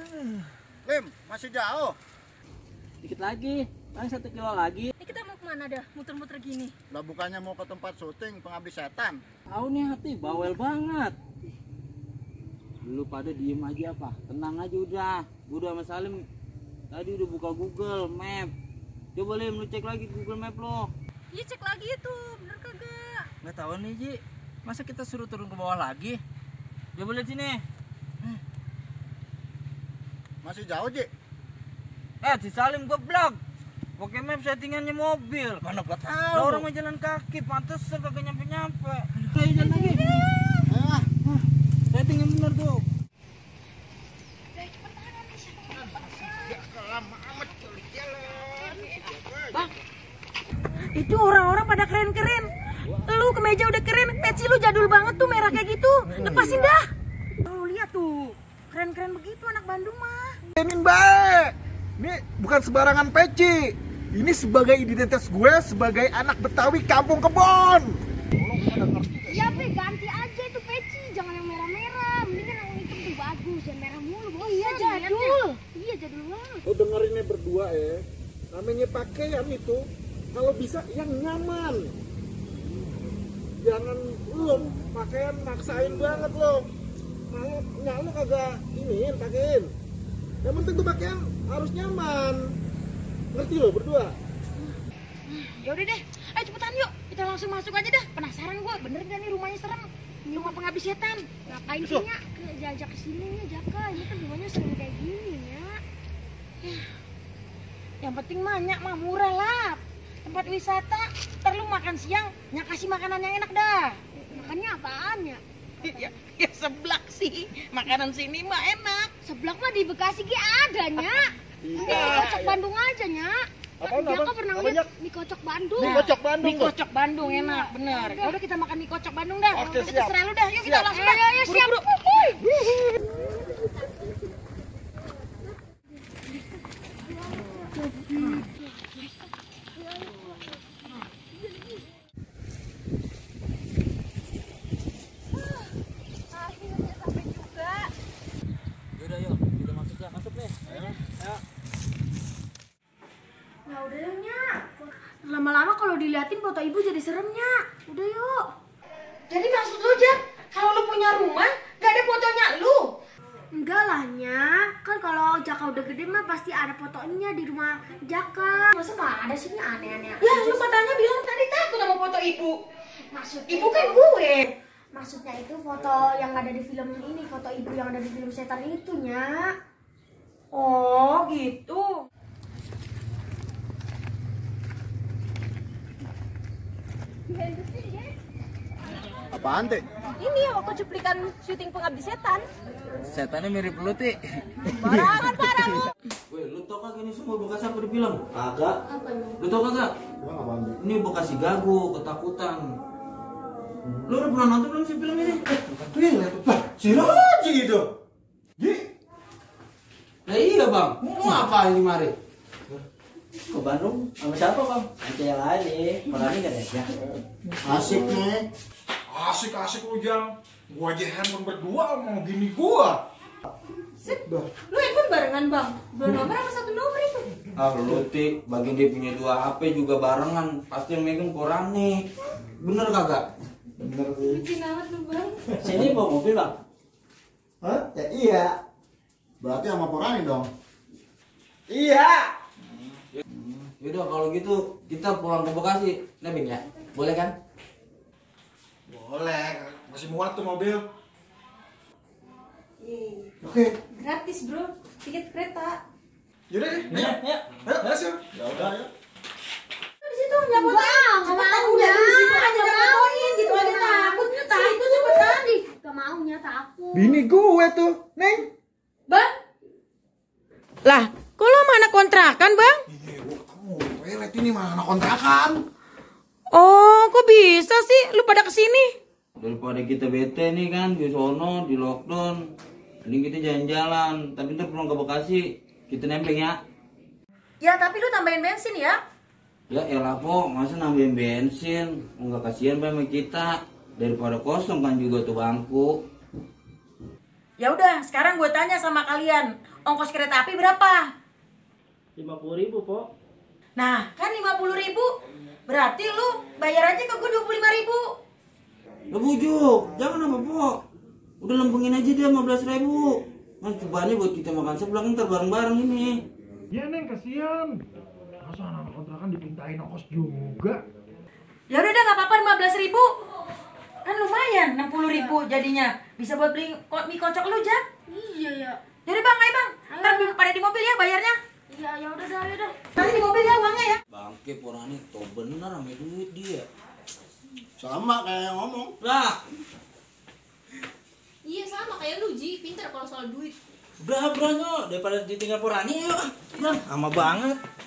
Lim, masih jauh. Dikit lagi, paling 1 kilo lagi. Ini kita mau kemana dah? Muter-muter gini. Lah bukannya mau ke tempat syuting Pengabdi Setan? Tahu nih hati, bawel banget. Lu pada diem aja apa? Tenang aja udah. Gua udah sama Salim tadi udah buka Google Map. Coba Lim, lu cek lagi Google Map lo. Iya cek lagi itu, bener kagak? Nggak tahu nih Ji, masa kita suruh turun ke bawah lagi? Coba lihat sini. Masih jauh, Ji? Si Salim goblok. Pakai map settingannya mobil. Mana gua tahu. Lah orang mau jalan kaki, pantesan kagak nyampe-nyampe. Ayo jalan lagi. Settingnya bener tuh. Bang, itu orang-orang pada keren-keren. Lu kemeja udah keren, peci lu jadul banget tuh merah kayak gitu. Lepasin dah. Tuh lihat tuh, keren-keren begitu anak Bandung mah. Ini baik. Ini bukan sembarangan peci. Ini sebagai identitas gue sebagai anak Betawi kampung kebon. Ya Be, ganti aja itu peci, jangan yang merah-merah. Mendingan yang hitam tuh bagus, yang merah mulu. Oh iya jadul. Iya jadul banget. Lo dengerinnya berdua ya. Namanya pakaian itu kalau bisa yang nyaman. Jangan lo pakaian maksain banget lo. Mau lo kagak iniin pakein. Yang penting tuh pakaian harus nyaman. Ngerti lo berdua? Ya udah deh, ayo cepetan yuk. Kita langsung masuk aja dah. Penasaran gua, bener gak nih rumahnya serem? Ini rumah Pengabdi Setan. Ngapain sih Nya? Jajak kesini nih, Jaka. Ini kan rumahnya serem kayak gini ya. Yang penting mah Nya mah murah lah. Tempat wisata, perlu makan siang, Nya kasih makanan yang enak dah. Makannya apaan ya? Ya seblak sih, makanan sini mah enak. Seblak mah di Bekasi ki ada Nya. Kocok Bandung aja Nya. Jaka pernah ngeliat mie kocok Bandung. Mie kocok Bandung. Mie kocok Bandung enak, bener. Ya udah kita makan mie kocok Bandung dah. Oke, Kita siap. serah lu dah. Yuk kita Siap. langsung dah. Ayo siap. Akhirnya sampai juga. Yaudah yuk, kita masuk dah, masuk nih. Ayo. Ya udah yuk Nya. Lama-lama kalau diliatin foto ibu jadi seremnya. Udah yuk. Jadi maksud lu Jack, kalau lu punya rumah, gak ada fotonya lu? Enggak lah Nya. Kan kalau Jaka udah gede mah pasti ada fotonya di rumah Jaka. Masa nggak ada sih Nya, aneh-aneh. Ya lu katanya bilang tadi takut sama foto ibu. Maksudnya Ibu kan gue. Maksudnya itu foto yang ada di film ini, foto ibu yang ada di film setan itu Nya. Oh gitu. Apaan, Ti? Ini waktu cuplikan syuting Pengabdi Setan. Setannya mirip lu, Ti. Barangan parah lu. Woi, lu tau kagak ini semua bekas apa di film? Kagak. Apa lu? Lu tau kagak? Gua apaan, Ti? Ini bekas si gagu, ketakutan. Lu udah pernah nonton belum sih film ini? Tuh yang lihat tuh. Si Roji itu. Ji. Nah iya bang, mau apa ini mari? Ke Bandung sama siapa bang? Nanti yang lain, makanya gak ada. Asik nih. Asik-asik lu Jang. Gua aja handphone berdua mau gini gua. Lu handphone barengan bang? 2 nomor apa 1 nomor itu? Ah lu Ti, bagian dia punya 2 HP juga barengan, pasti yang megang Korani. Bener kagak? Bener sih. Bikin amat lu bang. Sini bawa mobil bang. Hah? Ya iya. Berarti sama Porani dong. Iya. Yaudah kalau gitu kita pulang ke Bekasi, Nebin ya? Boleh kan? Boleh. Masih muat tuh mobil. Oke. Gratis bro, tiket kereta. Yaudah deh. Ya, ya. Ayo, masuk. Ya udah, ya. Di situ nggak mau mau udah Nya. di situ aja Nggak mau. fotoin gitu aja takutnya takut cepetan di. Gak mau Nya, takut. Bini gue tuh, Neng. Bang? Lah, kok lo mana kontrakan bang? Iya, gua ketemu. Toilet ini mana kontrakan? Oh, kok bisa sih lu pada kesini? Daripada kita bete nih kan di sono di lockdown, ini kita jalan-jalan. Tapi ntar pulang ke Bekasi kita nempeng ya. Ya tapi lu tambahin bensin ya. Ya elah po, masa nambahin bensin? Enggak kasihan sama kita. Daripada kosong kan juga tuh bangku. Ya udah, sekarang gue tanya sama kalian, ongkos kereta api berapa? 50.000, Pok. Nah, kan 50.000. Berarti lu bayar aja ke gue 25.000. Lo bujuk, jangan apa Pok. Udah lempengin aja dia 15.000. Nah, cobaannya buat kita makan sebelah ntar bareng-bareng ini. Ya Neng, kasihan. Masa anak kontrakan dipintain ongkos juga. Ya udah nggak apa-apa 15.000. Kan lumayan 60.000 jadinya. Bisa buat beli mie kocok lu, Jak. Iya ya. Jadi Bang, ayo Bang. Ntar pada di mobil ya bayarnya. Iya, ya udah dah, ya udah. Nanti di mobil ya uangnya ya. Bangke porani tau bener ame duit dia. Sama kayak yang ngomong. Lah, Iya sama kayak lu Ji, pintar kalau soal duit. udah berani daripada ditinggal porani yuk. Bang, lama banget.